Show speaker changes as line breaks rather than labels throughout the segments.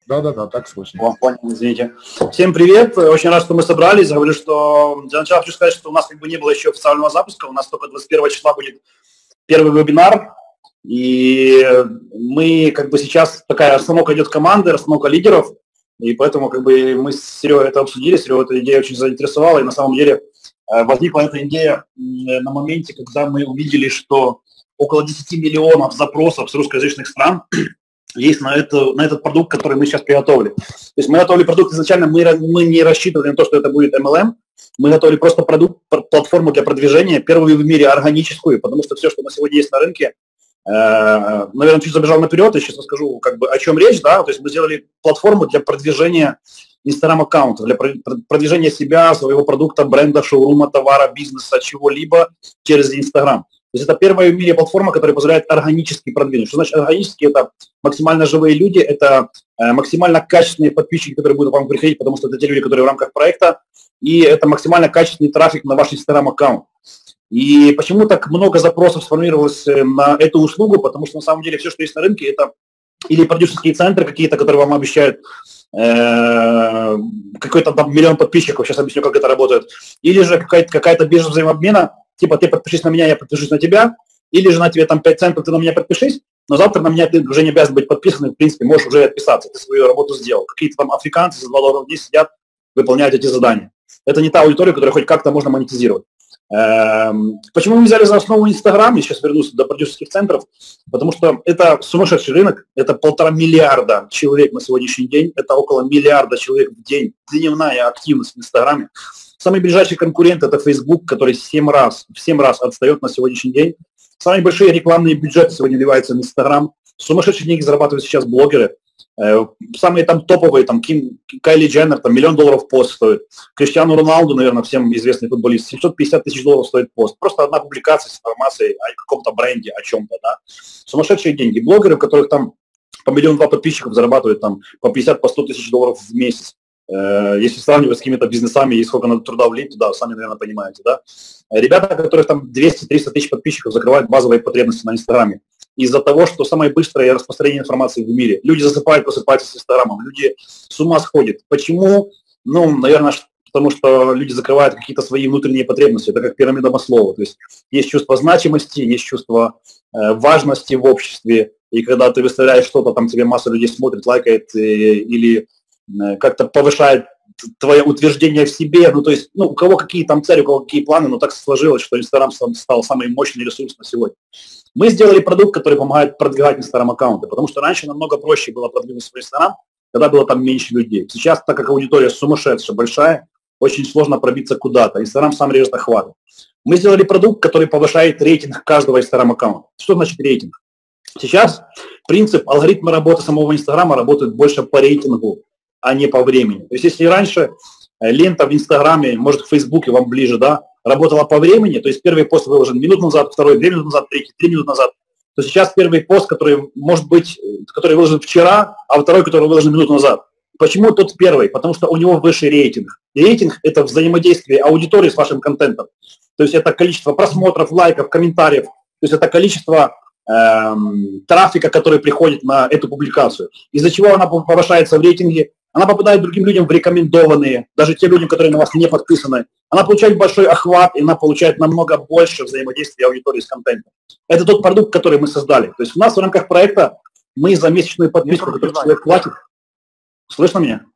Да, так слышно.
Понял, извините. Всем привет, очень рад, что мы собрались. Говорю, что для начала хочу сказать, что у нас не было еще официального запуска, у нас только 21 числа будет первый вебинар, и мы сейчас, такая расстановка идет команды, расстановка лидеров, и поэтому мы с Серегой это обсудили, Серега эта идея очень заинтересовала, и на самом деле возникла эта идея на моменте, когда мы увидели, что около 10 миллионов запросов с русскоязычных стран есть на этот продукт, который мы сейчас приготовили. То есть мы готовили продукт изначально, мы не рассчитывали на то, что это будет MLM, мы готовили просто продукт, платформу для продвижения, первую в мире органическую, потому что все, что на сегодня есть на рынке, наверное, чуть забежал наперед, я сейчас расскажу, о чем речь, да, то есть мы сделали платформу для продвижения Instagram-аккаунта, для продвижения себя, своего продукта, бренда, шоурума, товара, бизнеса, чего-либо через Instagram. То есть это первая в мире платформа, которая позволяет органически продвинуть. Что значит органически? Это максимально живые люди, это максимально качественные подписчики, которые будут к вам приходить, потому что это те люди, которые в рамках проекта, и это максимально качественный трафик на ваш Instagram-аккаунт. И почему так много запросов сформировалось на эту услугу? Потому что на самом деле все, что есть на рынке, это или продюсерские центры какие-то, которые вам обещают какой-то там миллион подписчиков, сейчас объясню, как это работает, или же какая-то биржа взаимообмена, типа ты подпишись на меня, я подпишусь на тебя, или же на тебе там 5 центов, ты на меня подпишись, но завтра на меня ты уже не обязан быть подписан, в принципе, можешь уже отписаться, ты свою работу сделал. Какие-то там африканцы за $2 в день сидят, выполняют эти задания. Это не та аудитория, которую хоть как-то можно монетизировать. Почему мы взяли за основу Инстаграм, я сейчас вернусь до продюсерских центров, потому что это сумасшедший рынок, это 1,5 миллиарда человек на сегодняшний день, это около миллиарда человек в день, дневная активность в Инстаграме. Самый ближайший конкурент – это Facebook, который в 7 раз отстает на сегодняшний день. Самые большие рекламные бюджеты сегодня вливаются в Instagram. Сумасшедшие деньги зарабатывают сейчас блогеры. Самые там топовые, там Кайли Дженнер, там $1 миллион пост стоит. Криштиану Роналду, наверное, всем известный футболист, $750 тысяч стоит пост. Просто одна публикация с информацией о каком-то бренде, о чем-то, да. Сумасшедшие деньги. Блогеры, у которых там по 1-2 миллиона подписчиков зарабатывают там по $50, по $100 тысяч в месяц. Если сравнивать с какими-то бизнесами и сколько надо труда влить туда, сами, наверное, понимаете, да. Ребята, у которых там 200-300 тысяч подписчиков, закрывают базовые потребности на Инстаграме. Из-за того, что самое быстрое распространение информации в мире. Люди засыпают, просыпаются с Инстаграмом, люди с ума сходят. Почему? Наверное, потому что люди закрывают какие-то свои внутренние потребности. Это как пирамида Маслоу. То есть есть чувство значимости, есть чувство важности в обществе. И когда ты выставляешь что-то, там тебе масса людей смотрит, лайкает или как-то повышает твое утверждение в себе, у кого какие там цели, у кого какие планы, но так сложилось, что Инстаграм стал самый мощный ресурс на сегодня. Мы сделали продукт, который помогает продвигать Инстаграм-аккаунты, потому что раньше намного проще было продвинуть свой Инстаграм, когда было там меньше людей. Сейчас, так как аудитория сумасшедшая, большая, очень сложно пробиться куда-то. Инстаграм сам режет охваты. Мы сделали продукт, который повышает рейтинг каждого Инстаграм-аккаунта. Что значит рейтинг? Сейчас алгоритмы работы самого Инстаграма работают больше по рейтингу, а не по времени. То есть если раньше лента в Инстаграме, может в Фейсбуке вам ближе, да, работала по времени, то есть первый пост выложен минуту назад, второй 2 минуты назад, третий 3 минуты назад, то сейчас первый пост, который выложен вчера, а второй, который выложен минуту назад. Почему тот первый? Потому что у него выше рейтинг. Рейтинг – это взаимодействие аудитории с вашим контентом. То есть это количество просмотров, лайков, комментариев, то есть это количество трафика, который приходит на эту публикацию. Из-за чего она повышается в рейтинге? Она попадает другим людям в рекомендованные, даже те люди, которые на вас не подписаны. Она получает большой охват, и она получает намного больше взаимодействия аудитории с контентом. Это тот продукт, который мы создали. То есть у нас в рамках проекта мы за месячную подписку, которую человек платит... Слышно меня?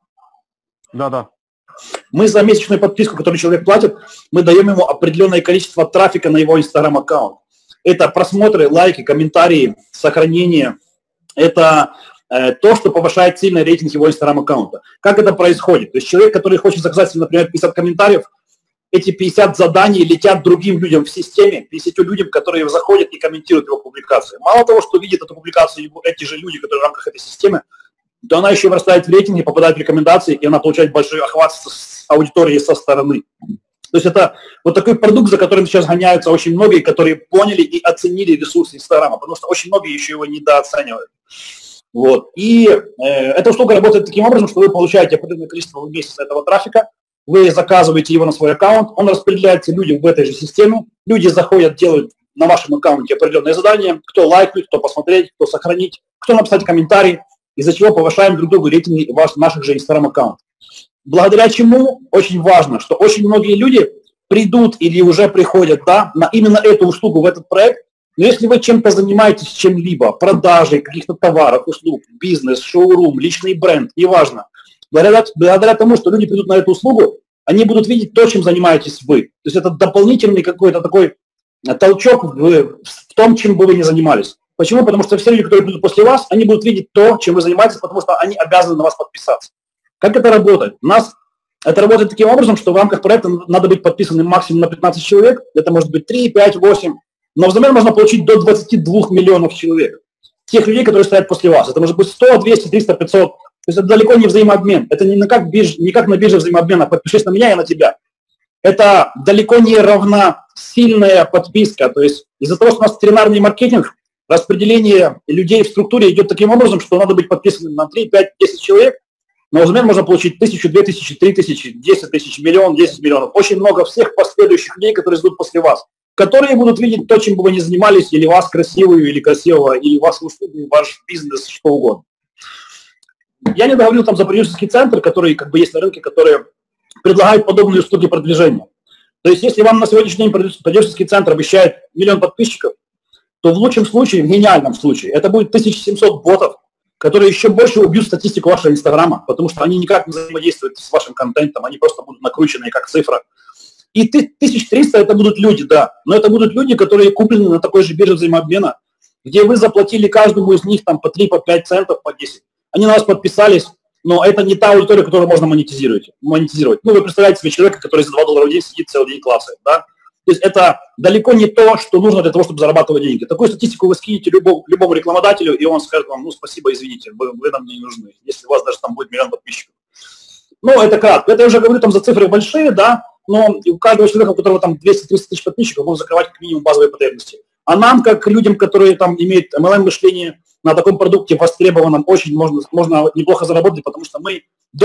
Да.
Мы за месячную подписку, которую человек платит, мы даем ему определенное количество трафика на его Instagram-аккаунт. Это просмотры, лайки, комментарии, сохранение. Это то, что повышает сильно рейтинг его Instagram-аккаунта. Как это происходит? То есть человек, который хочет заказать, например, 50 комментариев, эти 50 заданий летят другим людям в системе, 50 людям, которые заходят и комментируют его публикации. Мало того, что видят эту публикацию эти же люди, которые в рамках этой системы, то она еще вырастает в рейтинге, попадает в рекомендации, и она получает большой охват с аудитории со стороны. То есть это вот такой продукт, за которым сейчас гоняются очень многие, которые поняли и оценили ресурсы Инстаграма, потому что очень многие еще его недооценивают. Вот. И эта услуга работает таким образом, что вы получаете определенное количество в месяц этого трафика, вы заказываете его на свой аккаунт, он распределяется людям в этой же системе, люди заходят, делают на вашем аккаунте определенные задания, кто лайкнуть, кто посмотреть, кто сохранить, кто написать комментарий. из-за чего повышаем друг другу рейтинги наших же Instagram-аккаунтов. Благодаря чему очень важно, что очень многие люди придут или уже приходят, да, на именно эту услугу, в этот проект. Но если вы чем-то занимаетесь, чем-либо, продажей каких-то товаров, услуг, бизнес, шоурум, личный бренд, неважно, благодаря тому, что люди придут на эту услугу, они будут видеть то, чем занимаетесь вы. То есть это дополнительный какой-то такой толчок в том, чем бы вы ни занимались. Почему? Потому что все люди, которые придут после вас, они будут видеть то, чем вы занимаетесь, потому что они обязаны на вас подписаться. Как это работает? У нас это работает таким образом, что в рамках проекта надо быть подписанным максимум на 15 человек. Это может быть 3, 5, 8. Но взамен можно получить до 22 миллионов человек. Тех людей, которые стоят после вас. Это может быть 100, 200, 300, 500. То есть это далеко не взаимообмен. Это не как на бирже взаимообмена. Подпишись на меня, я на тебя. Это далеко не равносильная подписка. То есть из-за того, что у нас тринарный маркетинг, распределение людей в структуре идет таким образом, что надо быть подписанным на 3, 5, 10 человек. Но взамен можно получить 1000, 2000, 3000, 10 тысяч, миллион, 10 миллионов. Очень много всех последующих людей, которые ждут после вас, которые будут видеть то, чем бы вы ни занимались, или вас красивую, или красивого, или вашу услугу, ваш бизнес, что угодно. Я не говорил там за продюсерский центр, который как бы есть на рынке, которые предлагают подобные услуги продвижения. То есть если вам на сегодняшний день продюсерский центр обещает 1 миллион подписчиков, то в лучшем случае, в гениальном случае, это будет 1700 ботов, которые еще больше убьют статистику вашего Инстаграма, потому что они никак не взаимодействуют с вашим контентом, они просто будут накручены как цифра. И 1300 это будут люди, да, но это будут люди, которые куплены на такой же бирже взаимообмена, где вы заплатили каждому из них там по 3, по 5 центов, по 10. Они на вас подписались, но это не та аудитория, которую можно монетизировать. Ну, вы представляете себе человека, который за $2 в день сидит целый день классом, да? То есть это далеко не то, что нужно для того, чтобы зарабатывать деньги. Такую статистику вы скинете любому рекламодателю, и он скажет вам, ну, спасибо, извините, вы нам не нужны, если у вас даже там будет 1 миллион подписчиков. Ну, это кратко. Это я уже говорю там за цифры большие, да, но у каждого человека, у которого там 200-300 тысяч подписчиков, он закрывать как минимум базовые потребности. А нам, как людям, которые там имеют MLM-мышление, на таком продукте востребованном очень можно неплохо заработать, потому что мы до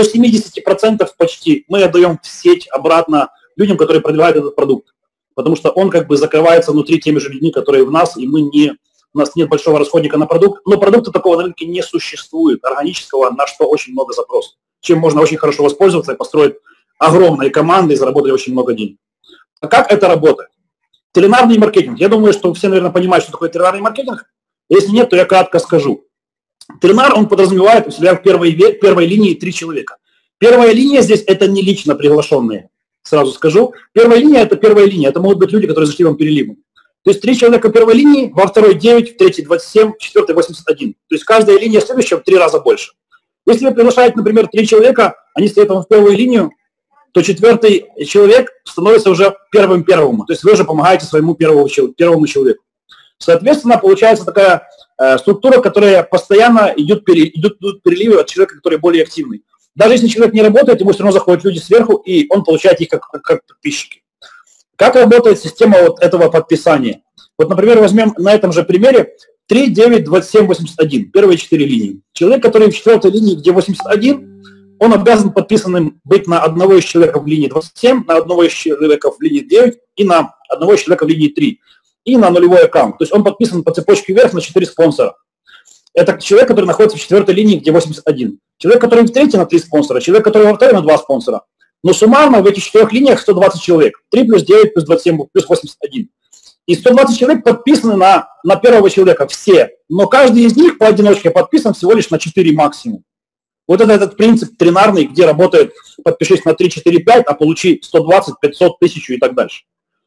70% почти мы отдаем в сеть обратно людям, которые продвигают этот продукт. Потому что он как бы закрывается внутри теми же людьми, которые в нас, и у нас нет большого расходника на продукт, но продукта такого на рынке не существует, органического, на что очень много запросов, чем можно очень хорошо воспользоваться и построить огромные команды и заработать очень много денег. А как это работает? Тринарный маркетинг. Я думаю, что все, наверное, понимают, что такое тринарный маркетинг. Если нет, то я кратко скажу. Тринар, он подразумевает у себя в первой линии 3 человека. Первая линия здесь – это не лично приглашенные. Сразу скажу. Первая линия – это первая линия. Это могут быть люди, которые зашли вам переливом. То есть 3 человека в первой линии, во второй 9, в третьей 27, в четвертой 81. То есть каждая линия следующая в 3 раза больше. Если вы приглашаете, например, 3 человека, они стоят вам в первую линию, то 4-й человек становится уже первому. То есть вы уже помогаете своему первому человеку. Соответственно, получается такая структура, которая постоянно идут переливы от человека, который более активный. Даже если человек не работает, ему все равно заходят люди сверху, и он получает их как подписчики. Как работает система вот этого подписания? Вот, например, возьмем на этом же примере 3, 9, 27, 81, первые 4 линии. Человек, который в 4-й линии, где 81, он обязан подписанным быть на одного из человека в линии 27, на одного из человека в линии 9 и на одного из человека в линии 3. И на нулевой аккаунт. То есть он подписан по цепочке вверх на 4 спонсора. Это человек, который находится в 4-й линии, где 81. Человек, который в 3-й, на 3 спонсора. Человек, который во 2-й, на 2 спонсора. Но суммарно в этих 4 линиях 120 человек. 3 плюс 9 плюс 27 плюс 81. И 120 человек подписаны на первого человека. Все. Но каждый из них поодиночке подписан всего лишь на 4 максимум. Вот это этот принцип тринарный, где работает подпишись на 3, 4, 5, а получи 120, 500, 1000 и так дальше.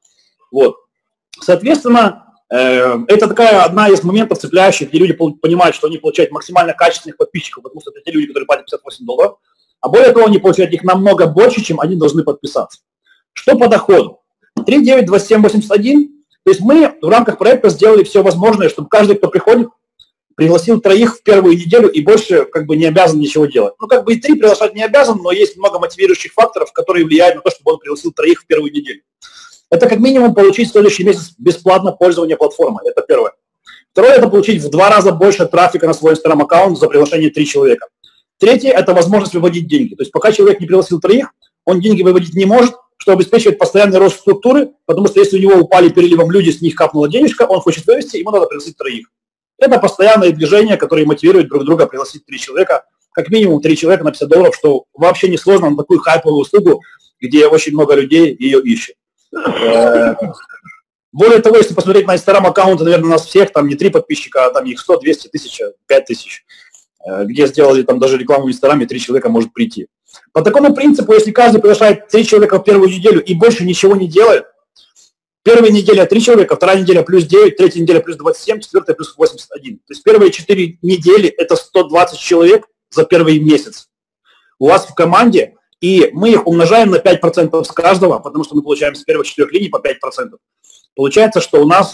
Вот. Соответственно, это такая одна из моментов цепляющих, где люди понимают, что они получают максимально качественных подписчиков, потому что это те люди, которые платят $58. А более того, они получают их намного больше, чем они должны подписаться. Что по доходу? 3, 9, 27, 81. То есть мы в рамках проекта сделали все возможное, чтобы каждый, кто приходит, пригласил 3 в первую неделю и больше как бы не обязан ничего делать. Ну, как бы и 3 приглашать не обязан, но есть много мотивирующих факторов, которые влияют на то, чтобы он пригласил 3 в первую неделю. Это как минимум получить в следующий месяц бесплатно пользование платформой. Это первое. Второе – это получить в 2 раза больше трафика на свой Instagram-аккаунт за приглашение 3 человека. Третье – это возможность выводить деньги. То есть пока человек не пригласил 3, он деньги выводить не может, что обеспечивает постоянный рост структуры, потому что если у него упали переливом люди, с них капнула денежка, он хочет вывести, ему надо пригласить 3. Это постоянное движение, которое мотивирует друг друга пригласить 3 человека, как минимум 3 человека на $50, что вообще не сложно на такую хайповую услугу, где очень много людей ее ищет. Более того, если посмотреть на Instagram-аккаунты, наверное, у нас всех, там не 3 подписчика, а там их 100, 200, 1000, 5000, где сделали там даже рекламу в Инстаграме, 3 человека может прийти. По такому принципу, если каждый приглашает 3 человека в первую неделю и больше ничего не делает, первая неделя 3 человека, вторая неделя плюс 9, третья неделя плюс 27, четвертая плюс 81. То есть первые 4 недели это 120 человек за первый месяц у вас в команде, и мы их умножаем на 5% с каждого, потому что мы получаем с первых 4 линий по 5%. Получается, что у нас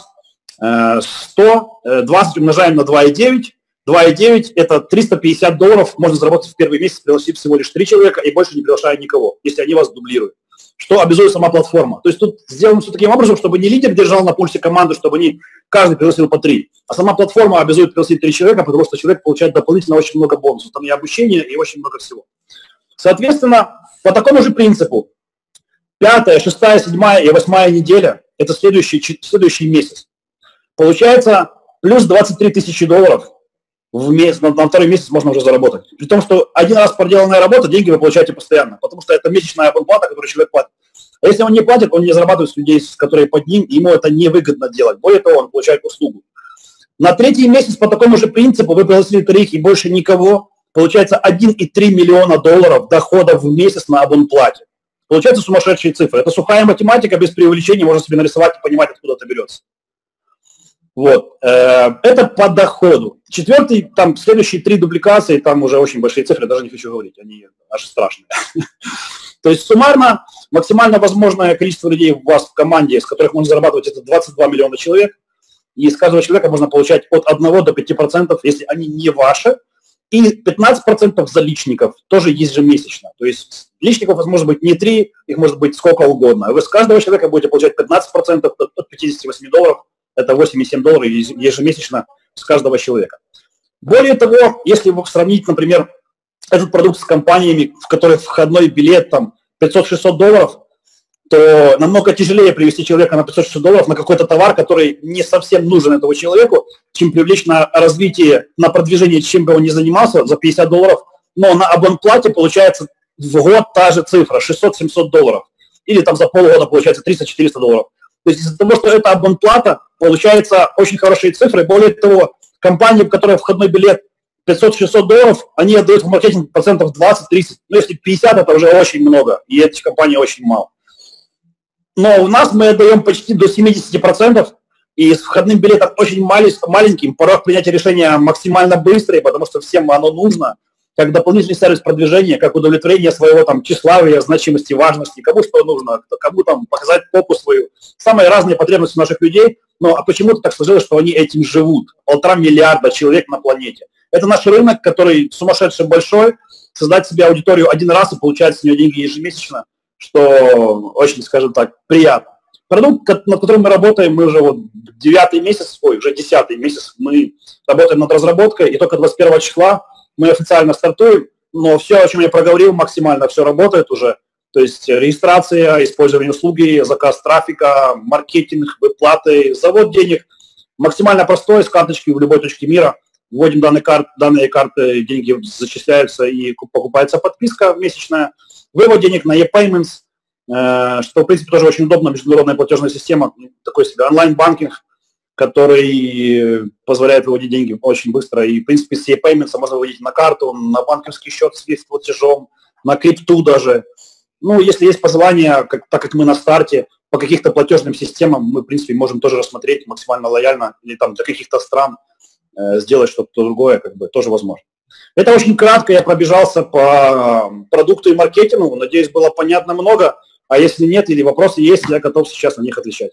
120 умножаем на 2,9. 2,9 это $350 можно заработать в первый месяц, пригласив всего лишь 3 человека и больше не приглашая никого, если они вас дублируют. Что обязует сама платформа. То есть тут сделано все таким образом, чтобы не лидер держал на пульсе команды, чтобы они каждый пригласил по 3. А сама платформа обязует пригласить 3 человека, потому что человек получает дополнительно очень много бонусов. Там и обучение, и очень много всего. Соответственно, по такому же принципу 5, 6, 7 и 8 неделя – это следующий месяц. Получается плюс $23 тысячи в месяц, на второй месяц можно уже заработать. При том, что один раз проделанная работа, деньги вы получаете постоянно, потому что это месячная плата, которую человек платит. А если он не платит, он не зарабатывает с людей, которые под ним, ему это невыгодно делать. Более того, он получает услугу. На 3-й месяц по такому же принципу вы пригласили 3 и больше никого, получается $1,3 миллиона дохода в месяц на абонплате. Получается сумасшедшие цифры. Это сухая математика, без преувеличения, можно себе нарисовать и понимать, откуда это берется. Вот. Это по доходу. 4-й, там следующие 3 дубликации, там уже очень большие цифры, даже не хочу говорить, они аж страшные. То есть суммарно максимально возможное количество людей у вас в команде, с которых можно зарабатывать, это 22 миллиона человек. И с каждого человека можно получать от 1 до 5%, если они не ваши. И 15% за личников тоже ежемесячно. То есть личников у вас может быть не 3, их может быть сколько угодно. Вы с каждого человека будете получать 15% от $58. Это $8,7 ежемесячно с каждого человека. Более того, если вы сравнить, например, этот продукт с компаниями, в которых входной билет там $500-600, то намного тяжелее привести человека на $500-600 на какой-то товар, который не совсем нужен этому человеку, чем привлечь на развитие, на продвижение, чем бы он ни занимался, за $50. Но на абонплате получается в год та же цифра, $600-700. Или там за полгода получается $300-400. То есть из-за того, что это абонплата, получается очень хорошие цифры. Более того, компании, в которой входной билет $500-600, они отдают в маркетинг процентов 20-30. Но если 50, это уже очень много, и этих компаний очень мало. Но у нас мы отдаем почти до 70%, и с входным билетом очень маленьким, порог принятия решения максимально быстрый, потому что всем оно нужно, как дополнительный сервис продвижения, как удовлетворение своего там тщеславия, значимости, важности, кому что нужно, кому там показать попу свою. Самые разные потребности наших людей, но почему-то так сложилось, что они этим живут. 1,5 миллиарда человек на планете. Это наш рынок, который сумасшедший большой, создать себе аудиторию один раз и получать с нее деньги ежемесячно, что очень, скажем так, приятно. Продукт, над которым мы работаем, мы уже вот 9-й месяц, уже 10-й месяц мы работаем над разработкой, и только 21 числа мы официально стартуем, но все, о чем я проговорил, максимально все работает уже. То есть регистрация, использование услуги, заказ трафика, маркетинг, выплаты, завод денег. Максимально простой, с карточки в любой точке мира. Вводим данные карты, деньги зачисляются и покупается подписка месячная. Вывод денег на e-payments, что, в принципе, тоже очень удобно, международная платежная система, такой себе онлайн-банкинг, который позволяет выводить деньги очень быстро. И, в принципе, с e-payments можно выводить на карту, на банковский счет с платежом, на крипту даже. Ну, если есть пожелания, так как мы на старте, по каких-то платежным системам мы, в принципе, можем тоже рассмотреть максимально лояльно, или там для каких-то стран сделать что-то другое, как бы, тоже возможно. Это очень кратко, я пробежался по продукту и маркетингу, надеюсь, было понятно много, а если нет или вопросы есть, я готов сейчас на них отвечать.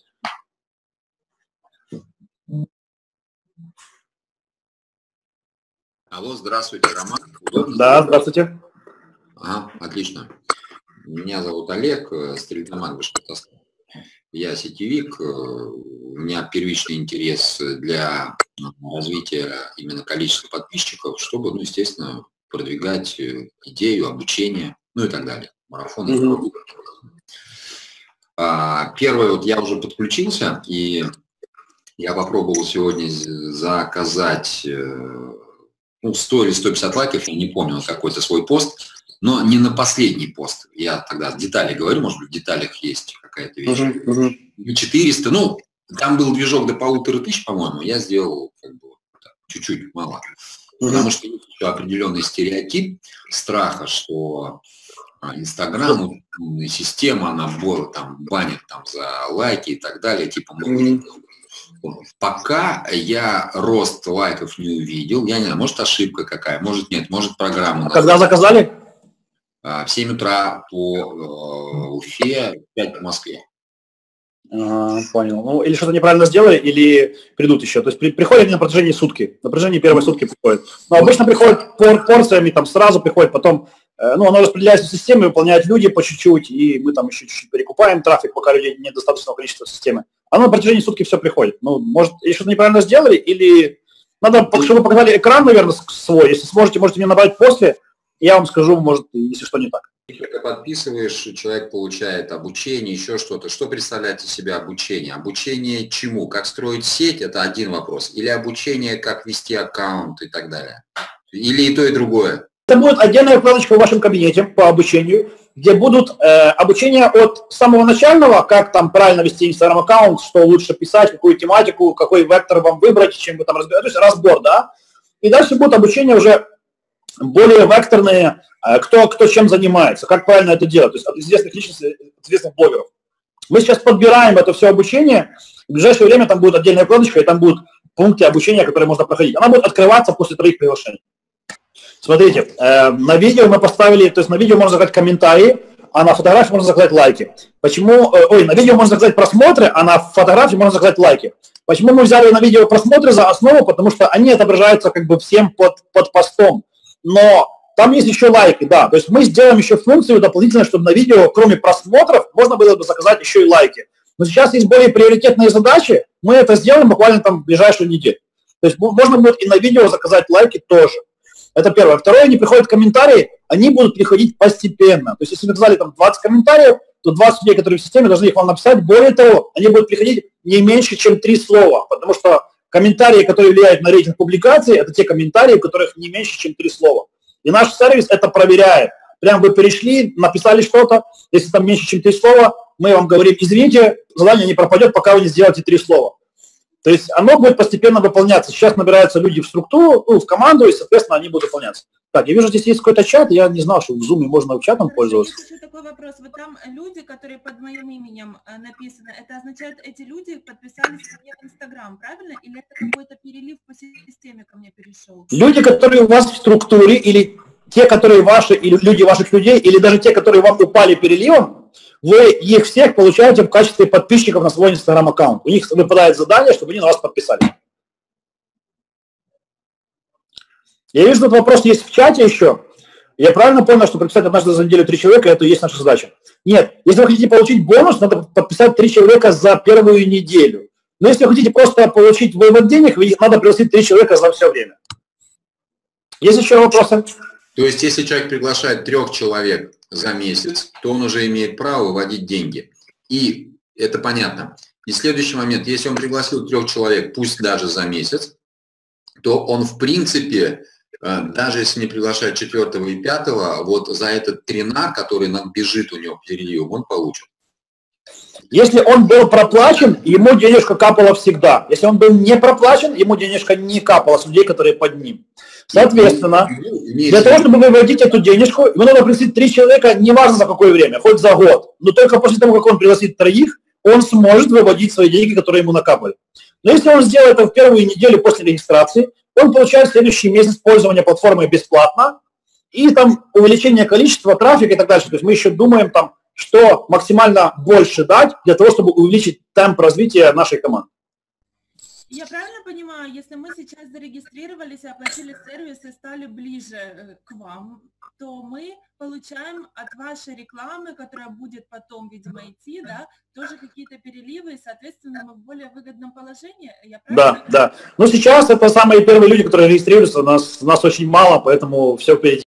Алло, здравствуйте, Роман. Удобно?
Да, здравствуйте.
Ага, отлично. Меня зовут Олег, Стрельноман Башкортостан. Я сетевик, у меня первичный интерес для развития именно количества подписчиков, чтобы, ну, естественно, продвигать идею, обучение, ну и так далее. Марафон. Первое, вот я уже подключился, и Я попробовал сегодня заказать 100 или 150 лайков, я не помню, на какой-то свой пост, но не на последний пост. Я тогда детали говорю, может быть, в деталях есть какая-то вещь. 400, ну, там был движок до 1500, по-моему, я сделал как бы чуть-чуть, мало. Потому что есть еще определенный стереотип страха, что Инстаграм, система, она там банит там, за лайки и так далее, типа пока я рост лайков не увидел, я не знаю, может ошибка какая, может нет, может программа.
Когда заказали?
В 7 утра по Уфе, 5 по Москве.
Понял. Ну, или что-то неправильно сделали, или придут еще. То есть приходят на протяжении сутки. На протяжении первой сутки приходят. Но обычно приходят порциями, там сразу приходят, потом, ну, оно распределяется в системе, выполняют люди по чуть-чуть, и мы там еще чуть-чуть перекупаем трафик, пока людей нет достаточного количества системы. Оно на протяжении сутки все приходит. Ну, может, или что-то неправильно сделали, или надо, чтобы вы показали экран, наверное, свой. Если сможете, можете мне набрать после, я вам скажу, может, если что не так.
Когда подписываешь, человек получает обучение, еще что-то. Что представляет из себя обучение? Обучение чему? Как строить сеть – это один вопрос. Или обучение, как вести аккаунт и так далее? Или и то, и другое?
Это будет отдельная вкладочка в вашем кабинете по обучению, где будут обучение от самого начального, как там правильно вести Instagram-аккаунт, что лучше писать, какую тематику, какой вектор вам выбрать, чем вы там разбираетесь, то есть разбор, да. И дальше будет обучение уже более векторные, кто чем занимается, как правильно это делать, то есть от известных личностей, от известных блогеров. Мы сейчас подбираем это все обучение, в ближайшее время там будет отдельная вкладочка, и там будут пункты обучения, которые можно проходить. Она будет открываться после 3 приглашений. Смотрите, на видео мы поставили, то есть на видео можно заказать комментарии, а на фотографии можно заказать лайки. Почему, на видео можно заказать просмотры, а на фотографии можно заказать лайки. Почему мы взяли на видео просмотры за основу? Потому что они отображаются как бы всем под постом. Но там есть еще лайки, да. То есть мы сделаем еще функцию дополнительную, чтобы на видео, кроме просмотров, можно было бы заказать еще и лайки. Но сейчас есть более приоритетные задачи, мы это сделаем буквально там в ближайшую неделю. То есть можно будет и на видео заказать лайки тоже. Это первое. Второе, они приходят комментарии, они будут приходить постепенно. То есть если вы назвали там 20 комментариев, то 20 людей, которые в системе, должны их вам написать. Более того, они будут приходить не меньше, чем 3 слова, потому что комментарии, которые влияют на рейтинг публикации, это те комментарии, у которых не меньше, чем 3 слова. И наш сервис это проверяет. Прям вы перешли, написали что-то, если там меньше, чем 3 слова, мы вам говорим, извините, задание не пропадет, пока вы не сделаете 3 слова. То есть оно будет постепенно выполняться. Сейчас набираются люди в структуру, в команду, и, соответственно, они будут выполняться. Так, я вижу, здесь есть какой-то чат, я не знал, что в Zoom можно чатом пользоваться.
Есть еще такой вопрос. Вот там люди, которые под моим именем написаны, это означает, эти люди подписались ко мне в Instagram, правильно? Или это какой-то перелив по системе ко мне перешел?
Люди, которые у вас в структуре, или те, которые ваши, или люди ваших людей, или даже те, которые вам упали переливом, вы их всех получаете в качестве подписчиков на свой Instagram-аккаунт. У них выпадает задание, чтобы они на вас подписались. Я вижу, тут вопрос есть в чате еще. Я правильно понял, что подписать однажды за неделю 3 человека – это и есть наша задача? Нет. Если вы хотите получить бонус, надо подписать 3 человека за первую неделю. Но если вы хотите просто получить вывод денег, надо пригласить 3 человека за все время. Есть еще вопросы?
То есть, если человек приглашает 3 человек за месяц, то он уже имеет право выводить деньги. И это понятно. И следующий момент, если он пригласил 3 человек, пусть даже за месяц, то он в принципе, даже если не приглашает 4 и 5, вот за этот тренар, который нам бежит у него переливом, он получит.
Если он был проплачен, ему денежка капала всегда. Если он был не проплачен, ему денежка не капала с людей, которые под ним. Соответственно, для того, чтобы выводить эту денежку, ему надо пригласить 3 человека, неважно за какое время, хоть за год. Но только после того, как он пригласит 3, он сможет выводить свои деньги, которые ему накапали. Но если он сделает это в первую неделю после регистрации, он получает в следующий месяц пользования платформой бесплатно и там увеличение количества трафика и так дальше. То есть мы еще думаем там, что максимально больше дать для того, чтобы увеличить темп развития нашей команды.
Я правильно понимаю, если мы сейчас зарегистрировались, оплатили сервис и стали ближе к вам, то мы получаем от вашей рекламы, которая будет потом, видимо, идти, да, тоже какие-то переливы, и, соответственно, мы в более выгодном положении?
Да, да. Но сейчас это самые первые люди, которые регистрируются, нас очень мало, поэтому все впереди.